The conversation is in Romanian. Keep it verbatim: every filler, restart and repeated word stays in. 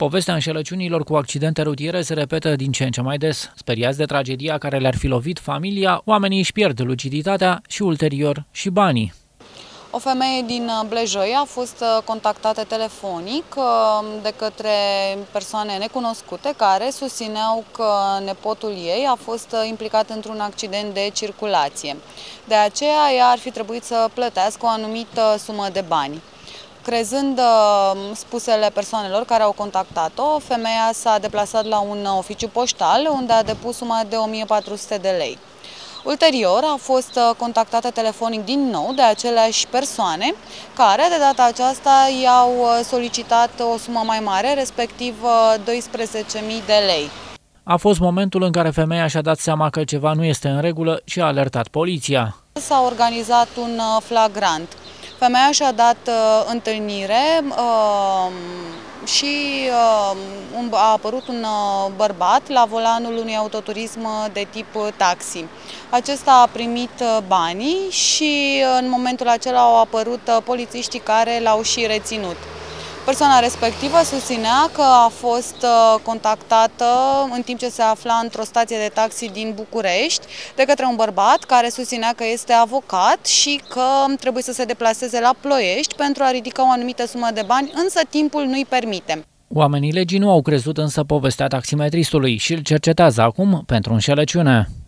Povestea înșelăciunilor cu accidente rutiere se repetă din ce în ce mai des. Speriați de tragedia care le-ar fi lovit familia, oamenii își pierd luciditatea și ulterior și banii. O femeie din Blejoi a fost contactată telefonic de către persoane necunoscute care susțineau că nepotul ei a fost implicat într-un accident de circulație. De aceea ea ar fi trebuit să plătească o anumită sumă de bani. Crezând spusele persoanelor care au contactat-o, femeia s-a deplasat la un oficiu poștal unde a depus suma de o mie patru sute de lei. Ulterior a fost contactată telefonic din nou de aceleași persoane care de data aceasta i-au solicitat o sumă mai mare, respectiv douăsprezece mii de lei. A fost momentul în care femeia și-a dat seama că ceva nu este în regulă și a alertat poliția. S-a organizat un flagrant. Femeia și-a dat uh, întâlnire uh, și uh, a apărut un uh, bărbat la volanul unui autoturism de tip taxi. Acesta a primit uh, banii și uh, în momentul acela au apărut uh, polițiștii care l-au și reținut. Persoana respectivă susținea că a fost contactată în timp ce se afla într-o stație de taxi din București de către un bărbat care susținea că este avocat și că trebuie să se deplaseze la Ploiești pentru a ridica o anumită sumă de bani, însă timpul nu-i permite. Oamenii legii nu au crezut însă povestea taximetristului și îl cercetează acum pentru înșelăciune.